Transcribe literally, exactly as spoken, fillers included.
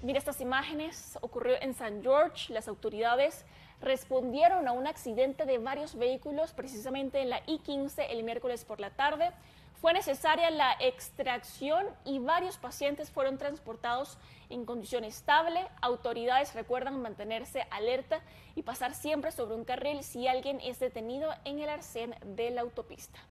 Mira estas imágenes, ocurrió en San George. Las autoridades respondieron a un accidente de varios vehículos precisamente en la I quince el miércoles por la tarde. Fue necesaria la extracción y varios pacientes fueron transportados en condición estable. Autoridades recuerdan mantenerse alerta y pasar siempre sobre un carril si alguien es detenido en el arcén de la autopista.